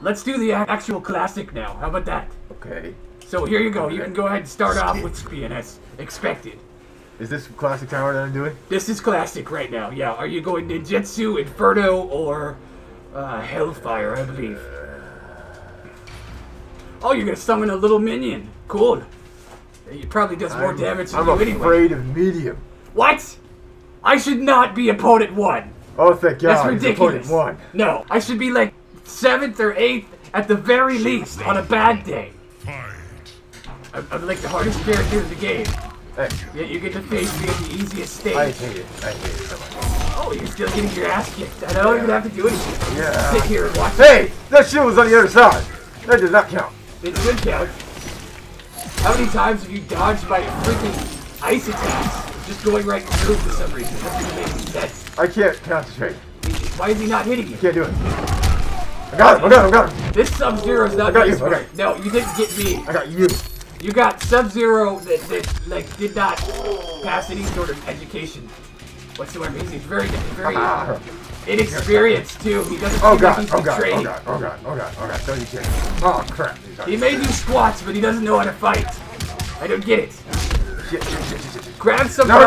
Let's do the actual classic now. How about that? Okay. So here you go. You can go ahead and start off with Spian as expected. Is this classic tower that I'm doing? This is classic right now. Yeah. Are you going Ninjutsu, Inferno, or Hellfire? I believe. Oh, you're gonna summon a little minion. Cool. It probably does more damage than you anyway. I'm afraid of medium. What? I should not be opponent 1. Oh, thank God. That's ridiculous. Opponent 1. No, I should be like 7th or 8th at the very least on a bad day. I'm like the hardest character in the game. Hey. Yet you get to face me at the easiest stage. I hate it. I hate it so much. Oh, you're still getting your ass kicked. I don't even have to do anything. Yeah. Sit here and watch. Hey! That shit was on the other side. That does not count. It should count. How many times have you dodged my freaking ice attacks? Just going right through for some reason. That doesn't make any sense. I can't concentrate. Why is he not hitting you? Can't do it. I got him. I got him. I got him. This Sub-Zero's not very smart. Okay. No, you didn't get me. I got you. You got Sub-Zero that like did not pass any sort of education whatsoever. He's very inexperienced too. He doesn't seem like he's been trained. Oh god. Don't you care. Oh crap. He may do squats, but he doesn't know how to fight. I don't get it. Shit. Grab some. No. Oh,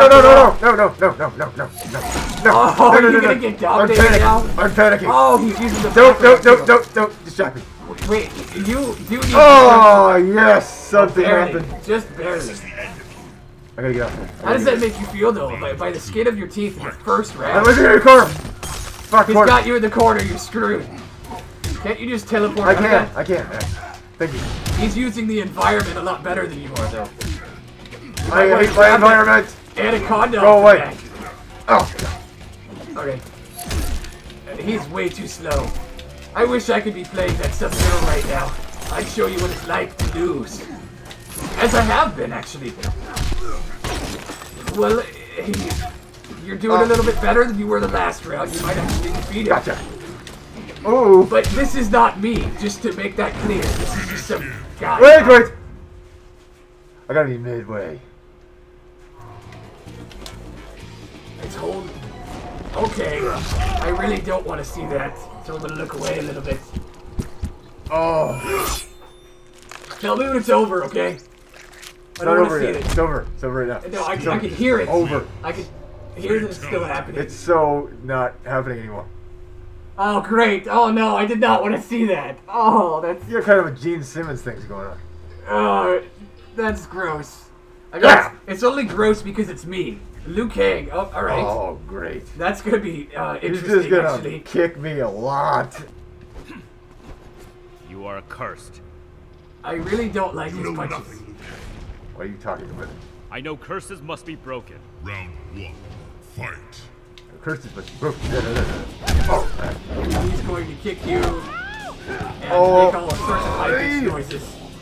you're gonna get dominated now? I'm panicking. Oh, he's using the. Don't distract me. Wait, you need. Oh yes, something happened. Just barely. I gotta get out there. How does that make you feel though? By the skin of your teeth in the first round. I'm looking at your corner. Fuck. He's got you in the corner. You're screwed. Can't you just teleport? I can. Thank you. He's using the environment a lot better than you are, though. I hate my environment. Anaconda. Go away. Oh. Okay. He's way too slow. I wish I could be playing that Sub-Zero right now. I'd show you what it's like to lose. As I have been, actually. Well, you're doing a little bit better than you were the last round. You might actually defeat him. Gotcha. Oh. But this is not me, just to make that clear. This is just some guy. Wait. I gotta be midway. It's hold. Okay. I really don't want to see that. So I'm gonna look away a little bit. Oh. Tell me when it's over, okay? It's not over yet. It's over. It's over right now. No, I can hear it. Over. I can hear that it's still happening. It's so not happening anymore. Oh, great. Oh, no, I did not want to see that. Oh, that's... You got kind of a Gene Simmons thing's going on. Oh, that's gross. I mean, it's only gross because it's me. Liu Kang. Oh, all right. Oh, great. That's going to be interesting, He's just gonna actually. kick me a lot. You are cursed. I really don't like his punches. What are you talking about? I know curses must be broken. Round 1. Fight. Curses must be broken. Oh. He's going to kick you and make all sorts of high-pitched noises.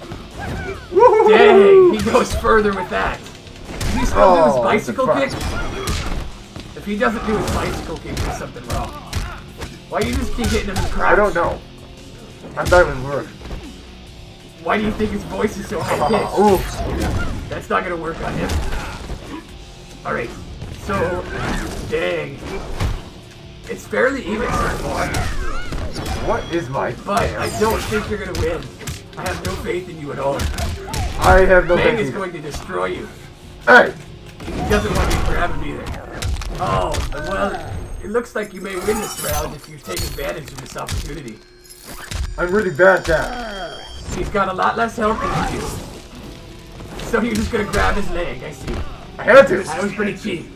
Dang, he goes further with that. Does he still do his bicycle kick? If he doesn't do his bicycle kick, there's something wrong. Why do you just keep hitting him in the crouch? I don't know. I thought it would work. Why do you think his voice is so high-pitched? That's not gonna work on him. Alright, so... Dang. It's fairly even so far. What is my... But I don't think you're gonna win. I have no faith in you at all. I have no faith Bang in is you. going to destroy you. Hey! He doesn't want you grabbing me there. Oh, well, it looks like you may win this round if you take advantage of this opportunity. I'm really bad at that. He's got a lot less health than you do. So you're just gonna grab his leg, I see. I had to. That was pretty cheap.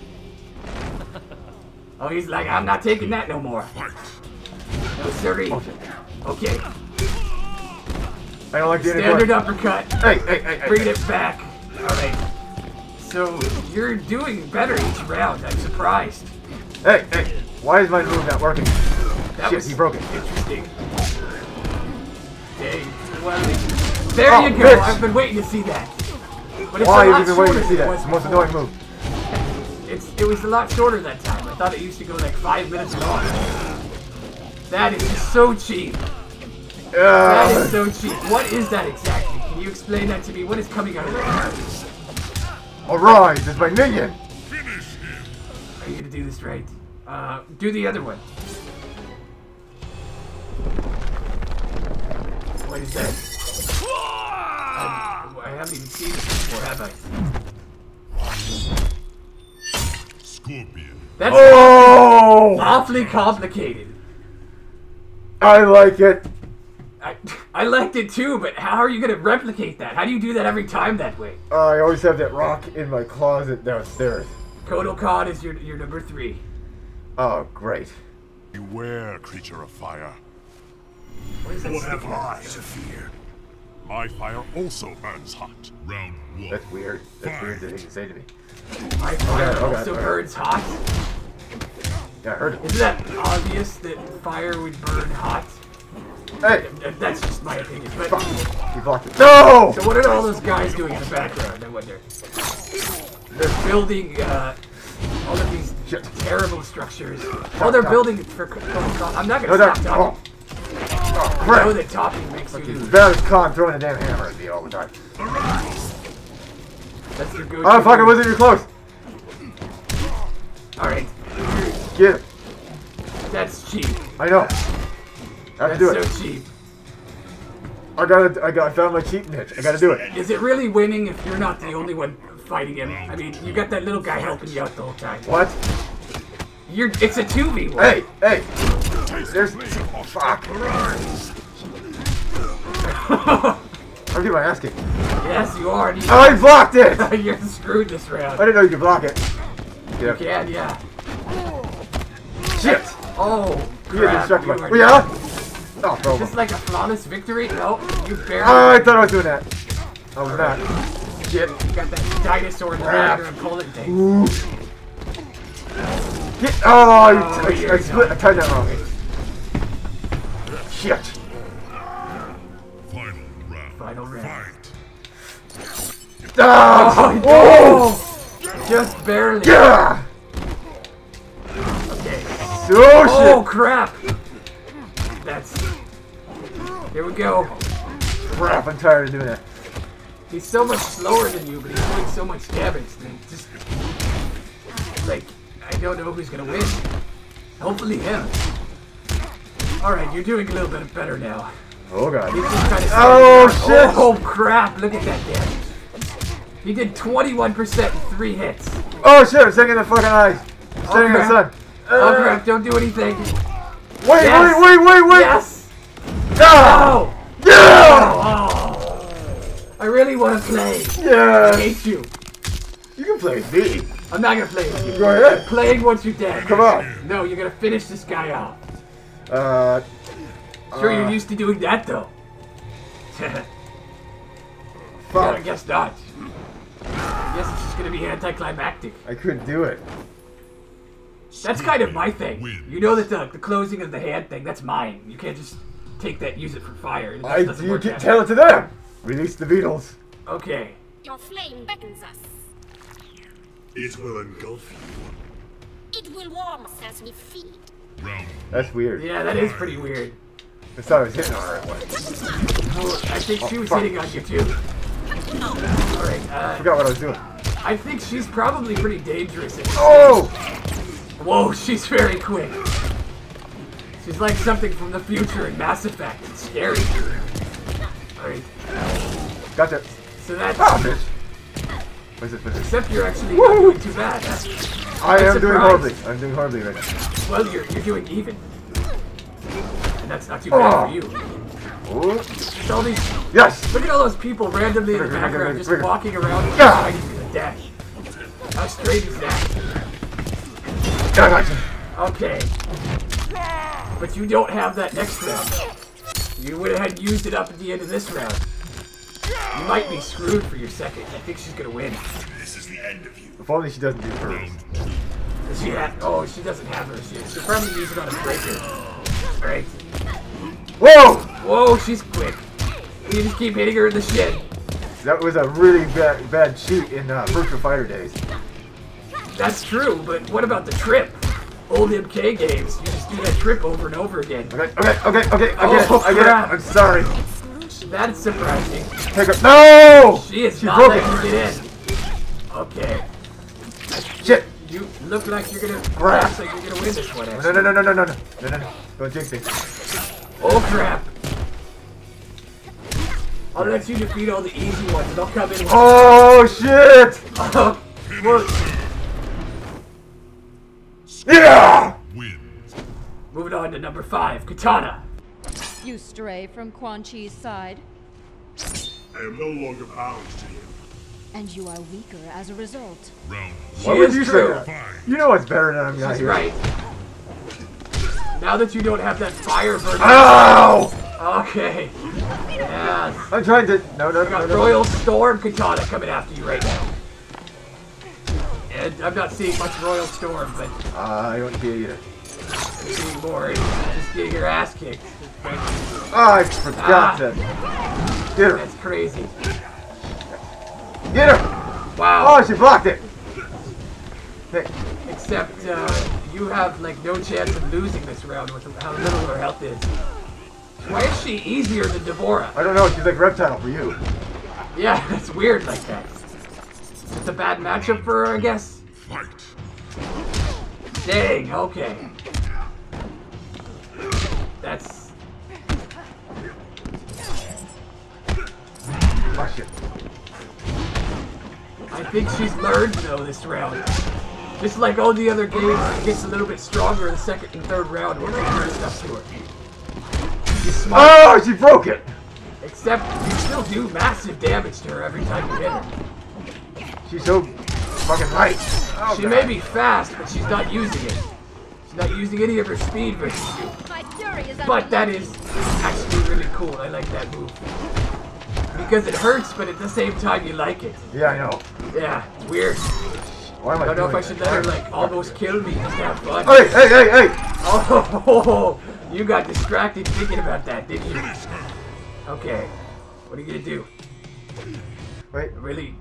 Oh, he's like, I'm not taking that no more. No, sirree. Okay. I don't like the Standard uppercut. Hey. Bringing it back. Alright. So, you're doing better each round. I'm surprised. Hey. Why is my move not working? That Shit, he broke it. Interesting. Dang. Well, there you go. Bitch. I've been waiting to see that. But it's Why a have lot you been waiting to see shorter that? It's the most annoying move. It was a lot shorter that time. I thought it used to go like 5 minutes long. That is just so cheap. That is so cheap. What is that exactly? Can you explain that to me? What is coming out of there? Arise, it's my minion. Are you gonna do this right? Do the other one. What is that? I haven't even seen this before, have I? Scorpion. That's Oh! awfully complicated. I like it. I liked it too, but how are you going to replicate that? How do you do that every time that way? I always have that rock in my closet downstairs. Kodokan is your number 3. Oh, great. Beware, creature of fire. What is that What have stick out? I to fear? My fire also burns hot. Round 1. That's weird. That's weird that he can say to me. My fire Okay, also okay. burns hot. Yeah, I heard it. Isn't that obvious that fire would burn hot? Hey! That's just my opinion. But Fuck. He blocked it. No! so what are all those guys doing in the background? I wonder. They're building all of these Shit. terrible structures. Oh, they're building it for Kodokan. I'm not No, gonna no. stop Oh. talking. Oh, I know crap. that talking makes you It's lose. bad as Khan throwing a damn hammer at me all the time. That's your go-to. Oh, fuck, it wasn't even close. Alright, Get it. that's cheap. I know. I have to That's do it. so cheap. I found my cheat niche. I gotta do it. Is it really winning if you're not the only one fighting him? I mean, you got that little guy helping you out the whole time. What? It's a 2v1. Hey, hey. There's... Fuck. I'm getting my ass kicked. Yes, you are. Oh, I blocked it! You're screwed this I round. didn't know you could block it. Yeah. Yeah, yeah. Shit! Oh, You get crap. distracted You by... are Yeah? Oh, bro. just like a flawless victory? No, you barely. Oh, I thought I was doing that. I was not. Shit. You got that dinosaur in the Crap. background pulling things. Ooh. Get... Oh, I split. I tied that wrong. Shit. Final round. Final round. Fight. Ah! Oh! Just barely. Yeah! Okay. So Oh, shit! crap. That's... Here we go. Crap, I'm tired of doing that. He's so much slower than you, but he's doing so much damage that just... Like, I don't know who's gonna win. Hopefully him. Alright, you're doing a little bit better now. Oh god. He's just kind of Oh, shit! Oh crap, look at that damage. He did 21% in 3 hits. Oh shit, I'm standing in the fucking eyes. I'm standing in the sun. Oh crap, don't do anything. Wait, Yes. wait! Yes! No! Oh! Yeah! Oh! I really want to play. I Yeah! hate you. You can play with me. I'm not gonna play with you. Go ahead. I'm playing once you're dead. Come on. No, you're gonna finish this guy off. Uh, Sure, you're used to doing that though. Yeah, I fuck. guess not. I guess it's just gonna be anticlimactic. I couldn't do it. That's kind of my thing. You know that the closing of the hand thing, that's mine. You can't just take that and use it for fire. It just doesn't You work can that tell way. it to them. Release the Beatles. Okay. Your flame beckons us. It will engulf you. It will warm us as we feed. Round. That's weird. Yeah, that is pretty weird. I thought I was hitting on the right one. Oh, I think she was fuck. hitting on you too. Alright, I forgot what I was doing. I think she's probably pretty dangerous. Oh! Whoa, she's very quick. She's like something from the future in Mass Effect. It's scary. Alright, Gotcha. so that's... Ah, bitch. Where's it? Except you're actually not doing too bad. I am doing surprised. horribly. I'm doing horribly right now. Well, you're doing even. And that's not too bad for you. Oh. It's all these... Yes! Look at all those people randomly in the background just walking around and Yeah. fighting to the death. How strange is that? I gotcha. Okay. But you don't have that next round. You would have had used it up at the end of this round. You might be screwed for your second. I think she's gonna win. This is the end of you. If only she doesn't do hers. She doesn't have hers yet. She'll probably use it on a breaker. Alright. Whoa! Whoa, she's quick. You just keep hitting her in the shin. That was a really bad cheat in Virtua Fighter days. That's true, but what about the trip? Old MK games, you just do that trip over and over again. Okay. I Oh, get it. crap. I'm sorry. That's surprising. Take her. No! She is She not broke letting it. you get in. Okay. Shit. You look like you're gonna Crap. looks like you're gonna win this one, No. actually. No. Don't jinx me. Oh crap. I'll let you defeat all the easy ones, and I'll come in with... Oh shit! Well, Yeah! Wins. moving on to number 5, Katana. You stray from Quan Chi's side, I am no longer bound to him. and you are weaker as a result. Round She Why would is you say true. that? five. You know what's better than I'm not She's here. right. Now that you don't have that fire burning... Ow! Okay. Yes. I'm trying to. No. I got Royal Storm Katana coming after you right now. And I'm not seeing much Royal Storm, but I don't get either. I'm seeing more. Just getting your ass kicked. Oh, I forgot to. Get her. That's crazy. Get her! Wow. Oh, she blocked it! Hey, Except you have like no chance of losing this round with how little her health is. Why is she easier than Deborah? I don't know, she's like reptile for you. Yeah, that's weird like that. It's a bad matchup for her, I guess. Fight. Dang, okay. That's... Oh shit. I think she's learned though this round. Just like all the other games, it gets a little bit stronger in the second and third round when you do stuff to her. She's smart. Oh, she broke it! Except you still do massive damage to her every time you hit her. She's so fucking light. Oh, She God. may be fast, but she's not using it. She's not using any of her speed versus you. My fury is But that is actually really cool. I like that move. Because it hurts, but at the same time you like it. Yeah, I know. Yeah, it's weird. Why am I I don't know if I doing should that? let her like almost kill me just to have fun. Hey! Oh, you got distracted thinking about that, didn't you? Okay, what are you gonna do? Wait. Really?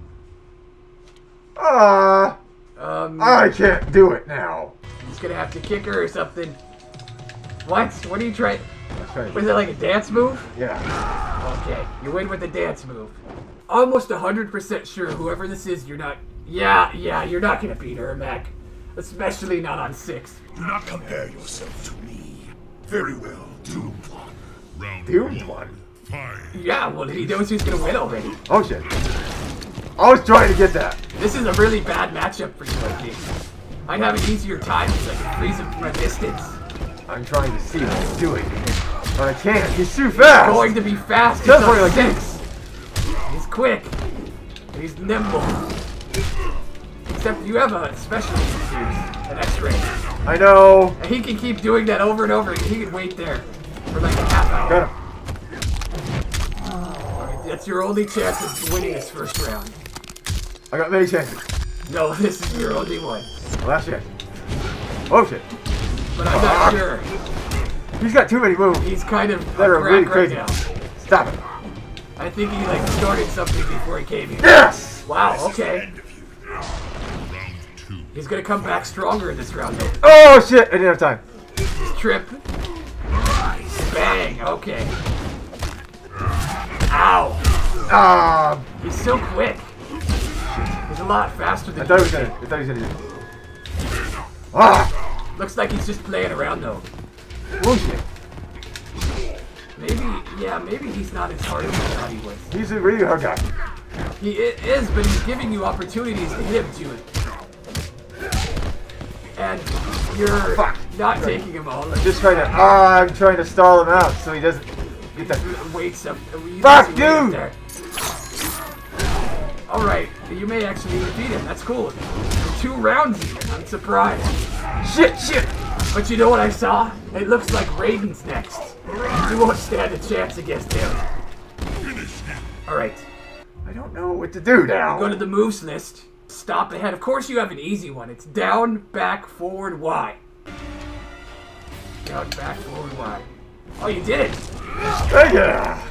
I can't do it now. Just gonna have to kick her or something. What? What are you trying? Let's try Was it. it like a dance move? Yeah. Okay, you win with the dance move. Almost 100% sure whoever this is, you're not... Yeah, you're not gonna beat her, Mac. Especially not on 6. Do not compare yourself to me. Very well, doomed one. Round Doomed one? five. Yeah, well, he knows who's gonna win already. Oh shit. I was trying to get that. This is a really bad matchup for you, I think. I'd have an easier time with like increase of resistance. I'm trying to see what he's doing. But I can't. He's too fast. Going to be fast. That's He's why I on like 6. He's quick. He's nimble. Except you have a specialty to use, an X-ray. I know. And he can keep doing that over and over again. He can wait there for like a half hour. Got him. Alright, that's your only chance of winning this first round. I got many chances. No, this is your only one. Last chance. Oh shit. But I'm not sure. He's got too many moves. He's kind of That are a really crack right crazy. now. Stop it. I think he like started something before he came here. Yes! Wow, okay. Round two. He's gonna come back stronger in this round though. Oh shit! I didn't have time. Trip. Bang, okay. Ow. Ah! He's so quick. He's a lot faster I than thought he you. was gonna do it. Ah! Looks like he's just playing around though. Oh shit. Maybe he's not as hard as I thought he was. He's a really hard guy. He is, but he's giving you opportunities to hit him to it. And you're Fuck. not taking him all. Just trying to. I'm trying to stall him out so he doesn't get that. Waits up. Fuck, dude! Alright, you may actually defeat him. That's cool. 2 rounds even. I'm surprised. Shit! But you know what I saw? It looks like Raiden's next. You won't stand a chance against him. Alright. I don't know what to do now. Go to the moves list. Stop ahead. Of course you have an easy one. It's down, back, forward, Y. Down, back, forward, Y. Oh, you did it! Yeah.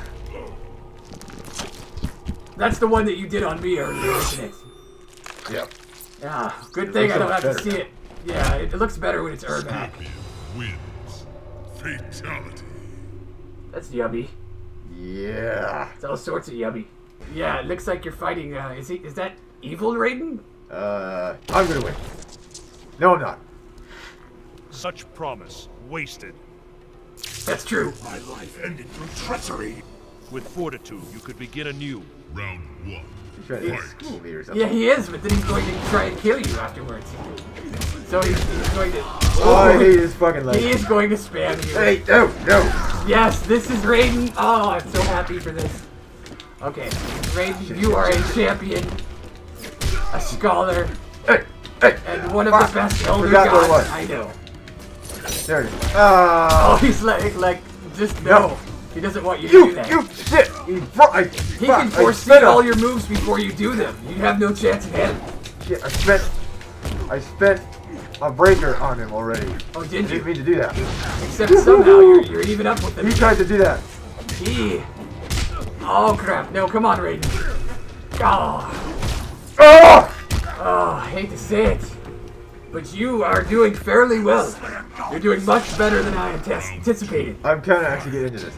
That's the one that you did on me earlier, isn't it? Yep. Yeah, good thing I don't have to better see it. Yeah, it looks better when it's Ermac. Wins. Fatality. That's yummy. Yeah. It's all sorts of yummy. Yeah, it looks like you're fighting, is that evil Raiden? I'm gonna win. No, I'm not. Such promise wasted. That's true. My life ended through treachery. With fortitude, you could begin anew. Round 1. He's trying to school me or something. Yeah, he is, but then he's going to try and kill you afterwards. So he's going to... Oh, I hate his fucking leg. He is going to spam you. Hey, no, no. Yes, this is Raiden. Oh, I'm so happy for this. Okay, Raiden, you are a champion, a scholar, Hey, hey. and one of the best elder Forgot what it gods was. I know. There it is. Oh, he's like, just no. No. He doesn't want you to do that. You shit. He can foresee all your moves before you do them. You have no chance again. Shit, I spent a breaker on him already. Oh, I did didn't you? mean to do that. Except somehow you're even up with him. He tried to do that. He. Oh crap! No, come on, Raiden. Oh, Oh! I hate to say it, but you are doing fairly well. You're doing much better than I anticipated. I'm kind of actually getting into this.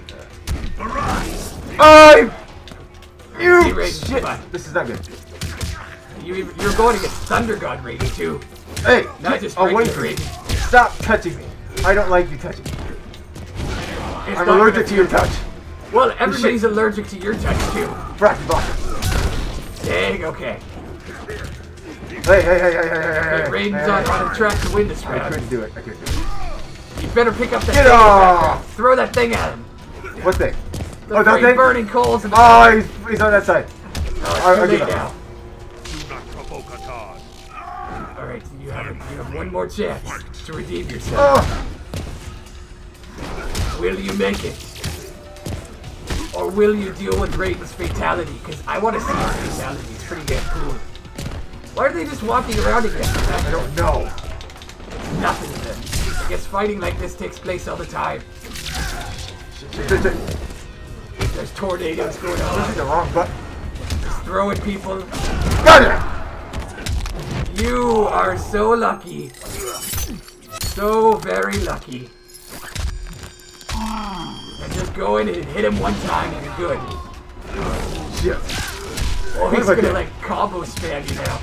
You See, Raiden, shit. come on. This is not good. You're going against Thunder God Raiden too. Hey, Not just away regular from me. Raiden. Stop touching me. I don't like you touching me. It's I'm not allergic gonna to your feel- touch. Well, everybody's allergic to your touch too. Bracky block. Dang, okay. Hey. Raiden's on a track to win this I round. couldn't do it. You better pick up that Get thing. off! Throw that thing at him. What thing? The Oh, that free thing? burning coals and Oh, he's on that side. I'll give lay up. down. Do not provoke a god. Alright, you have one more chance to redeem yourself. Oh, Will you make it? Or will you deal with Raiden's fatality? Because I want to see his fatality. It's pretty damn cool. Why are they just walking around again? I don't know. Nothing to them. I guess fighting like this takes place all the time. Shit. This There's tornadoes going is on. the wrong button. Just throwing people. Got it! You are so lucky. So very lucky. And just go in and hit him one time and you're good. Shit. Oh, he's What if I gonna did? like combo spam you now.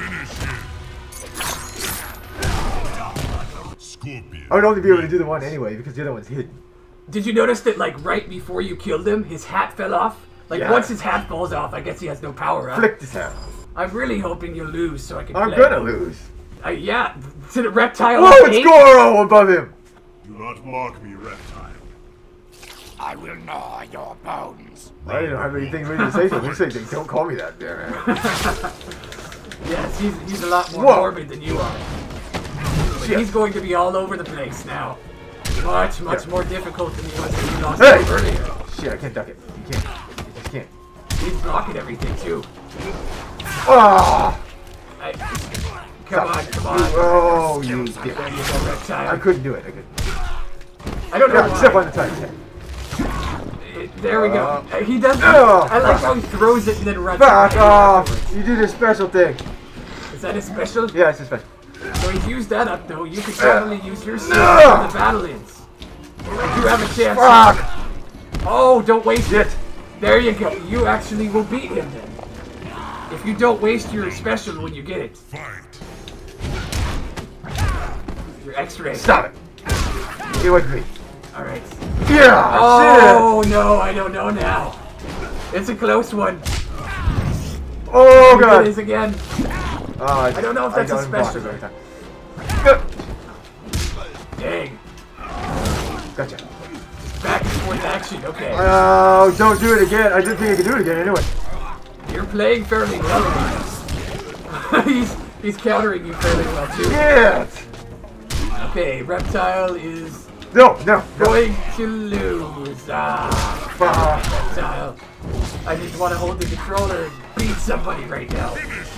Scorpion. I would only be able to do the one anyway because the other one's hidden. Did you notice that like right before you killed him, his hat fell off? Like Yeah. once his hat falls off, I guess he has no power up. Flick this hat. I'm really hoping you lose so I can I'm play. gonna lose. Yeah, to the reptile. Whoa, with it's eight? Goro above him. Do not mock me, reptile. I will gnaw your bones. I didn't have anything ready to say to him. He said, don't call me that, damn it. Yes, he's a lot more Whoa. morbid than you are. But Shit. he's going to be all over the place now. Much more difficult than he was when you lost Hey! him earlier. Shit, I can't duck it. You can't. You just can't. He's blocking everything too. Ah! Come on. Oh, you dick. There you go, I reptile. couldn't do it. I couldn't. I don't know Yeah, step why. on the touch. There we go. He does. Oh, I like how he throws it and then runs. Back away. off! You did a special thing. Is that his special? Yeah, it's a special. So he's used that up though. You can totally use your skill No. for the battle ins. You have a chance. Fuck! Oh, don't waste it. Shit! There you go. You actually will beat him then. If you don't waste your special when you get it. Fight. Your X-ray. Stop it! Get away from me. Alright. Yeah! Oh no, I don't know now. It's a close one. Shit! Oh, It God! is again. I don't know if that's a got him blocked special. every time. Dang. Gotcha. Back and forth action. Okay. Oh, don't do it again. I didn't think I could do it again anyway. You're playing fairly well. he's countering you fairly well too. Yeah! Okay, Reptile is No. going to lose. Fuck. Reptile. I just want to hold the controller and beat somebody right now.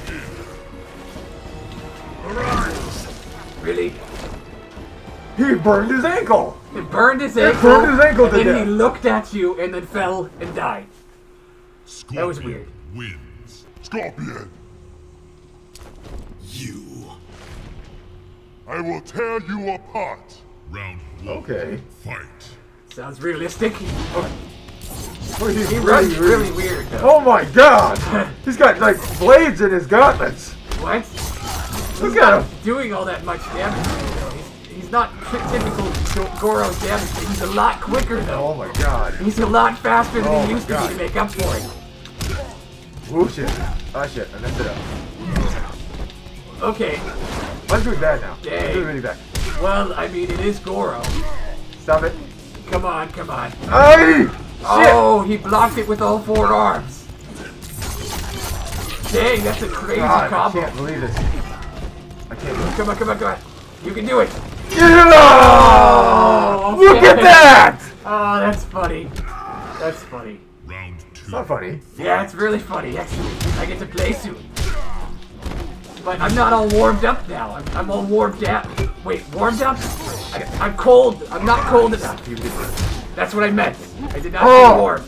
Really? He burned his ankle! It burned his It ankle. burned his ankle and to then he death. looked at you and then fell and died. Scorpion That was weird. wins. Scorpion. You. I will tear you apart. Round 1. Okay. Fight. Sounds realistic. Well, he's He runs really weird though. Oh my God! He's got like blades in his gauntlets. What? Look He's at not him. doing all that much damage. Though. He's He's not typical Goro's damage, but he's a lot quicker though. Oh my god. He's a lot faster than Oh he my used to be God. to make up for it. Oh shit. Oh shit, I messed it up. Okay, I'm doing bad now. Dang. I'm doing really bad. well, I mean, it is Goro. Stop it. Come on, come on. Ay! Oh, he blocked it with all 4 arms. Dang, that's a crazy God, I combo. can't believe this. I can't believe Come on, come on, come on. You can do it. Yeah! Oh, Look at okay. that! Oh, that's funny. That's funny. Round 2. It's not funny. Yeah, it's really funny, actually. I get to play soon. But I'm not all warmed up now. I'm all warmed down. Wait, warmed up? I'm cold. I'm not cold enough. That's what I meant. I did not say warm.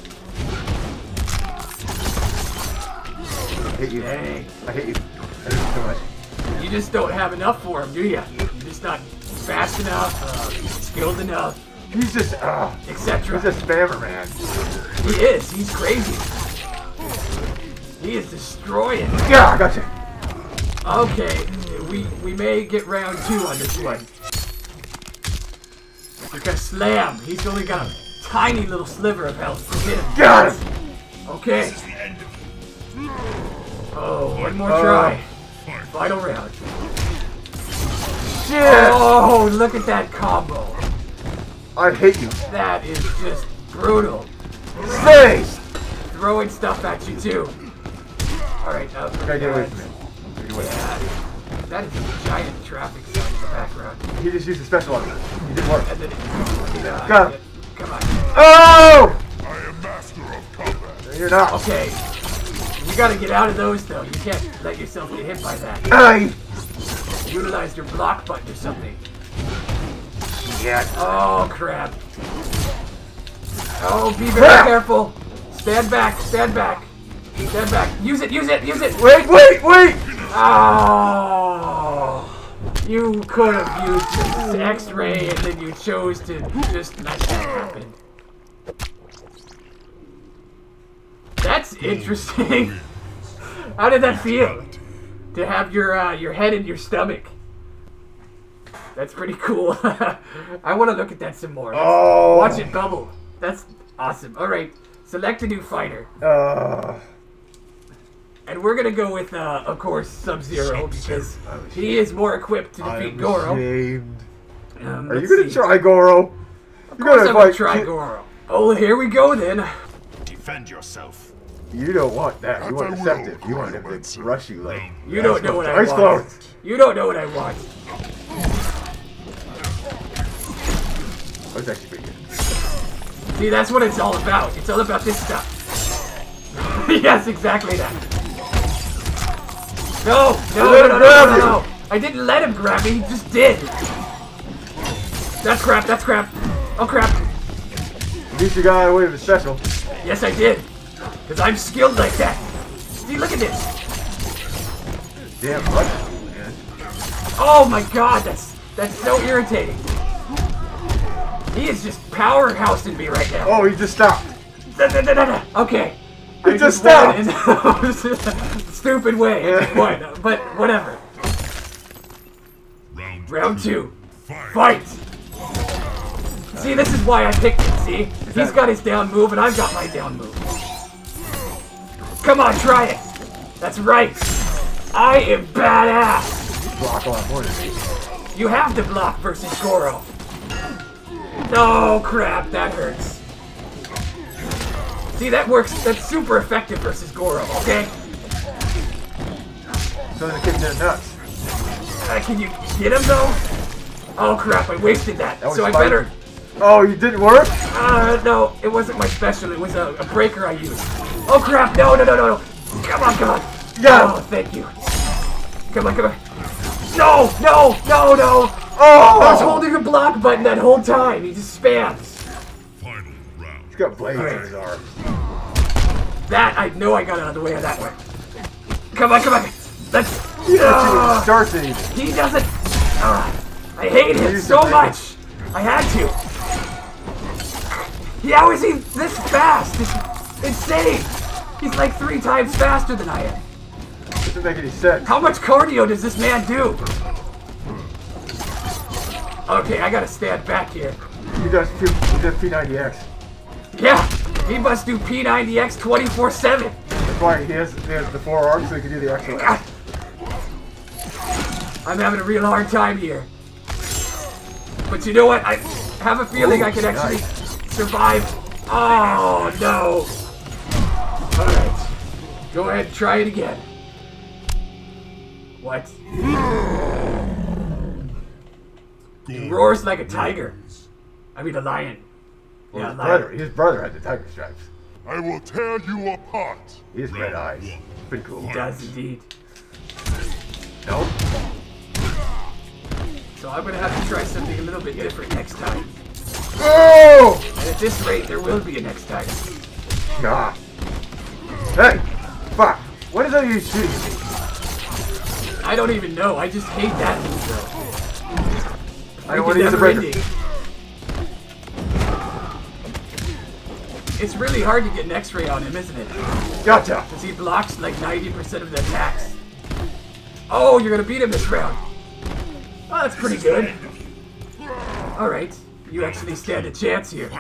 I hate you. Dang. I hate you. I hate you so much. You just don't have enough for him, do you? You're just not fast enough, skilled enough, He's just, etc. he's a spammer, man. He is. He's crazy. He is destroying. Yeah, I gotcha. Okay, we may get round 2 on this one. Because Slam, he's only got a tiny little sliver of health. Hit him. Got him. Okay. Oh, one more try. Final round. Shit. Oh, look at that combo. I hate you. That is just brutal. Face! Throwing stuff at you too. Alright, You gotta get away from me. Get away. yeah, that is a giant traffic sign in the background. He just used a special on me. He didn't work. And then Got him. come on. Oh! I am master of combat. You're not. Okay. You gotta get out of those though. You can't let yourself get hit by that. Ay! Utilize your block button or something. Yes. Oh crap. Oh, be very careful. Stand back, stand back. Stand back. Use it, use it, use it! Wait, wait, wait! Oh! You could have used this X-ray and then you chose to just let that happen. That's interesting. How did that feel? To have your head in your stomach. That's pretty cool. I want to look at that some more. Oh. Watch it bubble. That's awesome. Alright, select a new fighter. And we're gonna go with, of course, Sub-Zero, because he is more equipped to defeat I'm Goro. ashamed. Are you Let's gonna see. try Goro? Of course I'm gonna try Goro. Oh, here we go then. Defend yourself. You don't want that. You want deceptive. You want him to rush you like. You don't know what I Ice want. clone. You don't know what I want. That was actually pretty good. See, that's what it's all about. It's all about this stuff. Yes, exactly that. No, no, let no, him no, grab no, you. no. I didn't let him grab me. He just did. That's crap. That's crap. Oh crap. At least you got away with a special. Yes, I did. Because I'm skilled like that. See, look at this. Damn much, man. Oh my god, that's so irritating. He is just powerhousing me right now. Oh, he just stopped. Okay. He I just won in a stupid way. I just won, but whatever. Round 2. Fight! See, this is why I picked him, see? He's got his down move and I've got my down move. Come on, try it! That's right! I am badass! Block a lot more than me. You have to block versus Goro. No, crap, that hurts. See, that works. That's super effective versus Goro, okay? So the kid's in nuts. Can you get him, though? Oh, crap, I wasted that. That was So I fine. better... Oh, you didn't work? No, it wasn't my special. It was a breaker I used. Oh, crap, no, no, no, no, no. Come on, come on. Yeah. Oh, thank you. Come on, come on. No, no, no, no. Oh! I was holding the block button that whole time. He just spams. Final round. He's got blades in his arm. That, I know I got out of the way of that one. Come on, come on. Let's... He doesn't even start to even. He doesn't... I hate him He's so the much. I had to. How is he this fast? It's insane. He's like 3 times faster than I am. Doesn't make any sense. How much cardio does this man do? Okay, I gotta stand back here. He does P90X. Yeah, he must do P90X 24/7. That's why he has the 4 arms so he can do the extra. God. I'm having a real hard time here. But you know what? I have a feeling I can actually survive. Oh, no. Alright. Go ahead and try it again. What? He roars like a tiger. I mean a lion. Well, Yeah, his brother had the tiger stripes. I will tear you apart. He has red eyes. Pretty cool. He does indeed. Nope. So I'm gonna have to try something a little bit different next time. Oh! And at this rate, there will be a next time. Nah. Hey! Fuck! What is that you shooting? I don't even know. I just hate that move, though. I don't want to use a breaker. Ending. It's really hard to get an X-ray on him, isn't it? Gotcha! Because he blocks like 90% of the attacks. Oh, you're gonna beat him this round. Oh, that's pretty good. Alright, you actually stand a chance here.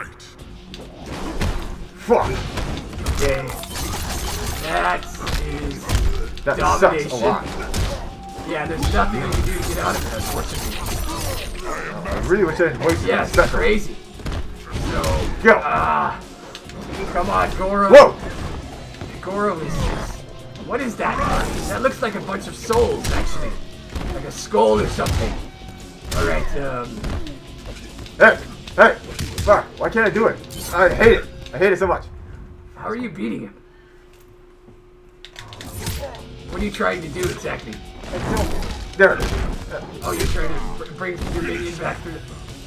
Fuck! Okay. That is That domination. sucks a lot. Yeah, there's nothing you can do to get out of it, unfortunately. I really wish I didn't waste Yeah, that it's special. crazy. So, Go! come on, Goro. Whoa! Goro is... What is that? That looks like a bunch of souls, actually. Like a skull or something. Alright, Hey! Hey! Fuck! Why can't I do it? I hate it! I hate it so much. how are you beating him? What are you trying to do exactly? There it is. Oh, you're trying to bring your minion back through the...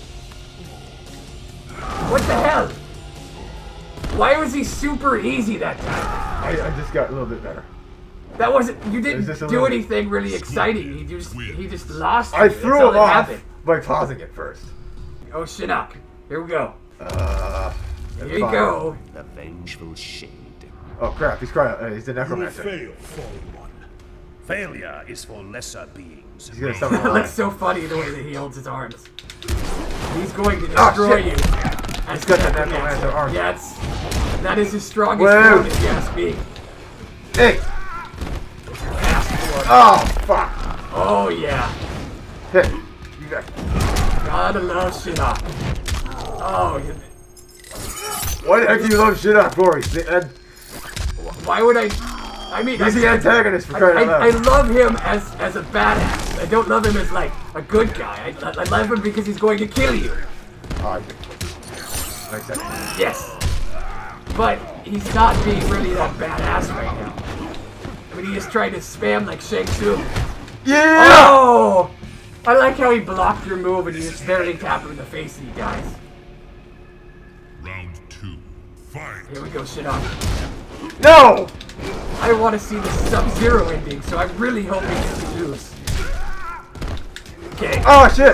What the hell? Why was he super easy that time? I just got a little bit better. That wasn't... You Is didn't this a do little- anything really exciting. He just lost. I you. threw That's all him that off happened. by pausing it first. Oh, Shinnok. Here we go. Here you fine. go. The vengeful shade. Oh crap! He's crying. He's the You will necromancer. fail, fallen one. Failure is for lesser beings. He's gonna summon It a lion. looks so funny the way that he holds his arms. He's going to Oh, destroy shit. you. He's got that necromancer arm. Yeah, that is his strongest Whoa. form, if you ask me. Hey! Ask for it. Oh fuck! Oh, yeah. Hit! You got. Gotta love Shinnok. Oh, Why the heck do you love shit out, Corey? why would I... I mean, He's the antagonist for crying out I loud. love him as a badass. I don't love him as, like, a good guy. I love him because he's going to kill you. Oh, nice second. Yes. But he's not being really that badass right now. I mean, he is trying to spam like Shang Tsung. Yeah! Oh! I like how he blocked your move and you just barely tap him in the face and he dies. Round 2. Fight. Here we go, Shinnok. No! I want to see the Sub-Zero ending, so I'm really hoping that we lose. Okay. Oh shit!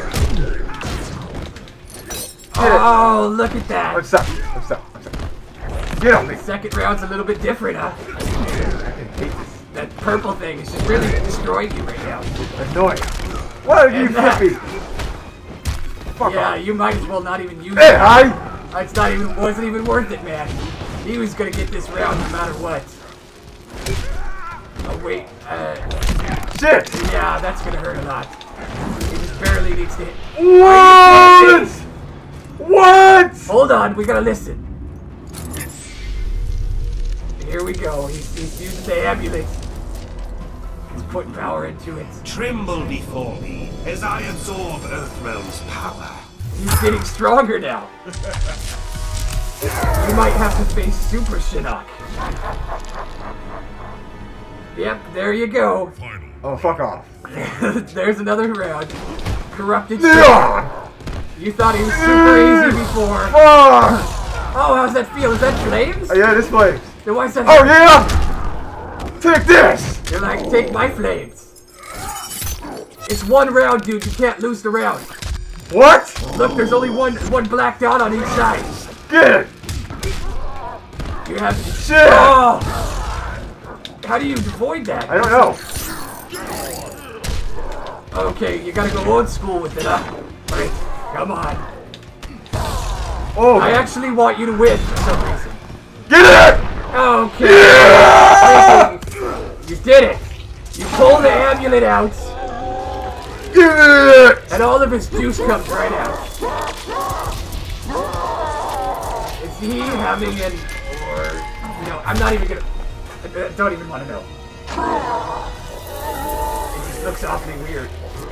Oh, look at that. I'm stuck. I'm stuck. I'm stuck. Get off me! Second round's a little bit different, huh? I hate this. That purple thing is just really destroying you right now. Annoying. Why did you And that- flip me? Fuck Yeah, off. you might as well not even use Hey, it. hi! It's not even, wasn't even worth it, man. He was gonna get this round no matter what. Oh, wait. Shit! Yeah, that's gonna hurt a lot. He just barely needs to hit. What? What? Hold on, we gotta listen. Here we go. He's using the amulet. He's putting power into it. Tremble before me as I absorb Earthrealm's power. He's getting stronger now. You might have to face Super Shinnok. Yep, there you go. Final. Oh, fuck off. There's another round. Corrupted Yeah! Shinnok. You thought he was super easy before. Fuck! Oh, how's that feel? Is that flames? Oh, yeah, this flames. Then why's that? Oh, yeah! Take this! You're like, take my flames. It's one round, dude. You can't lose the round. What? Look, there's only one black dot on each side. Get it! You have. Shit! Oh! How do you avoid that? I don't know. Okay, you gotta go old school with it, huh? Alright. Come on. Oh, I actually want you to win for some reason. get it! Okay. You did it. You pull the amulet out, Get it! and all of his juice comes right out. Is he having an... or... No, I'm not even gonna... I don't even want to know. It just looks awfully weird.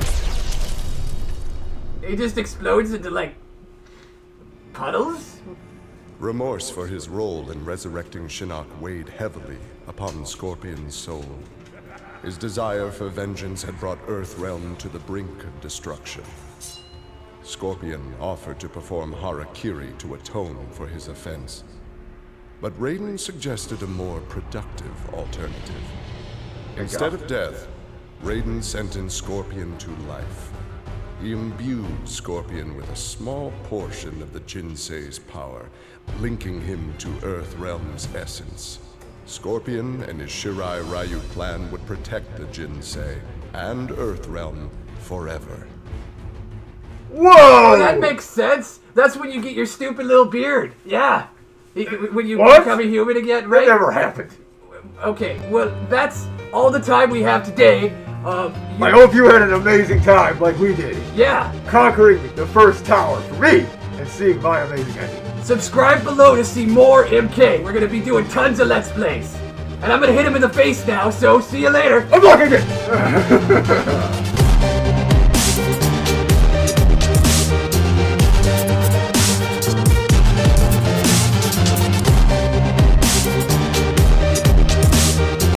It just explodes into, like... puddles? Remorse for his role in resurrecting Shinnok weighed heavily upon Scorpion's soul. His desire for vengeance had brought Earthrealm to the brink of destruction. Scorpion offered to perform harakiri to atone for his offense. But Raiden suggested a more productive alternative. Instead of death, Raiden sentenced Scorpion to life. He imbued Scorpion with a small portion of the Jinsei's power, linking him to Earthrealm's essence. Scorpion and his Shirai Ryu clan would protect the Jinsei and Earthrealm forever. Whoa! Oh, that makes sense. That's when you get your stupid little beard. Yeah. When you What? become a human again, That right? never happened. Okay, well, that's all the time we have today. I hope you had an amazing time like we did. Yeah. Conquering the first tower for me and seeing my amazing ending. Subscribe below to see more MK. We're gonna be doing tons of Let's Plays. And I'm gonna hit him in the face now, so see you later. I'm blocking it!